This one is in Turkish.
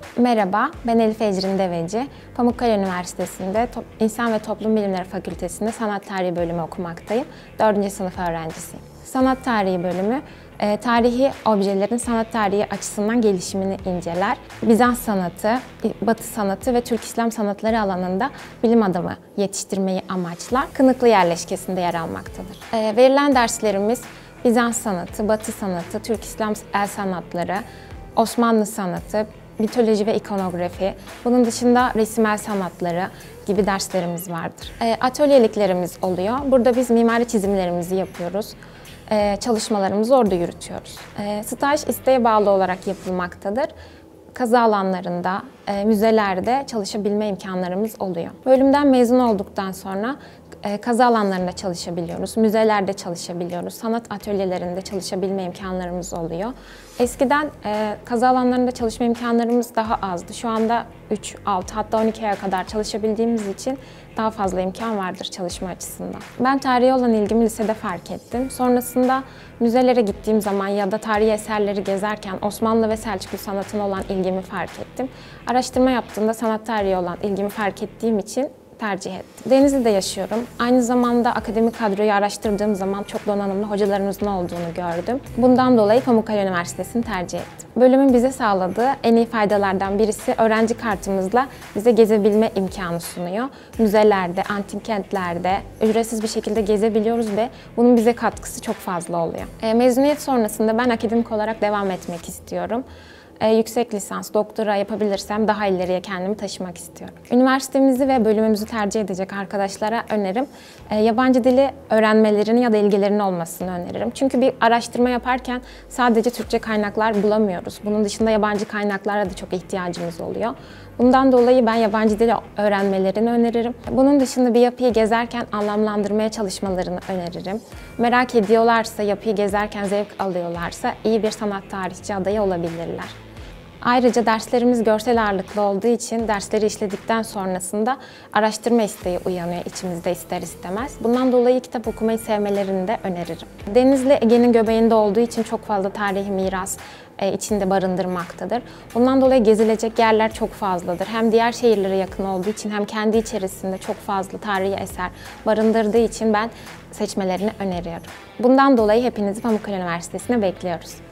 Merhaba, ben Elif Ecrin Deveci. Pamukkale Üniversitesi'nde İnsan ve Toplum Bilimleri Fakültesi'nde Sanat Tarihi bölümü okumaktayım. 4. sınıf öğrencisiyim. Sanat Tarihi bölümü, tarihi objelerin sanat tarihi açısından gelişimini inceler. Bizans sanatı, Batı sanatı ve Türk İslam sanatları alanında bilim adamı yetiştirmeyi amaçlar. Kınıklı yerleşkesinde yer almaktadır. Verilen derslerimiz Bizans sanatı, Batı sanatı, Türk İslam el sanatları, Osmanlı sanatı, mitoloji ve ikonografi, bunun dışında resim el sanatları gibi derslerimiz vardır. Atölyeliklerimiz oluyor. Burada biz mimari çizimlerimizi yapıyoruz. Çalışmalarımızı orada yürütüyoruz. Staj isteğe bağlı olarak yapılmaktadır. Kazı alanlarında, müzelerde çalışabilme imkanlarımız oluyor. Bölümden mezun olduktan sonra kazı alanlarında çalışabiliyoruz, müzelerde çalışabiliyoruz, sanat atölyelerinde çalışabilme imkanlarımız oluyor. Eskiden kazı alanlarında çalışma imkanlarımız daha azdı. Şu anda 3, 6 hatta 12'ye kadar çalışabildiğimiz için daha fazla imkan vardır çalışma açısından. Ben tarihe olan ilgimi lisede fark ettim. Sonrasında müzelere gittiğim zaman ya da tarihi eserleri gezerken Osmanlı ve Selçuklu sanatına olan ilgimi fark ettim. Araştırma yaptığımda sanat tarihi olan ilgimi fark ettiğim için tercih ettim. Denizli'de yaşıyorum. Aynı zamanda akademik kadroyu araştırdığım zaman çok donanımlı hocalarımızın olduğunu gördüm. Bundan dolayı Pamukkale Üniversitesi'ni tercih ettim. Bölümün bize sağladığı en iyi faydalardan birisi öğrenci kartımızla bize gezebilme imkanı sunuyor. Müzelerde, antik kentlerde ücretsiz bir şekilde gezebiliyoruz ve bunun bize katkısı çok fazla oluyor. Mezuniyet sonrasında ben akademik olarak devam etmek istiyorum. Yüksek lisans, doktora yapabilirsem daha ileriye kendimi taşımak istiyorum. Üniversitemizi ve bölümümüzü tercih edecek arkadaşlara önerim, yabancı dili öğrenmelerinin ya da ilgilerinin olmasını öneririm. Çünkü bir araştırma yaparken sadece Türkçe kaynaklar bulamıyoruz. Bunun dışında yabancı kaynaklara da çok ihtiyacımız oluyor. Bundan dolayı ben yabancı dili öğrenmelerini öneririm. Bunun dışında bir yapıyı gezerken anlamlandırmaya çalışmalarını öneririm. Merak ediyorlarsa, yapıyı gezerken zevk alıyorlarsa iyi bir sanat tarihçi adayı olabilirler. Ayrıca derslerimiz görsel ağırlıklı olduğu için dersleri işledikten sonrasında araştırma isteği uyanıyor içimizde ister istemez. Bundan dolayı kitap okumayı sevmelerini de öneririm. Denizli Ege'nin göbeğinde olduğu için çok fazla tarihi miras içinde barındırmaktadır. Bundan dolayı gezilecek yerler çok fazladır. Hem diğer şehirlere yakın olduğu için hem kendi içerisinde çok fazla tarihi eser barındırdığı için ben seçmelerini öneriyorum. Bundan dolayı hepinizi Pamukkale Üniversitesi'ne bekliyoruz.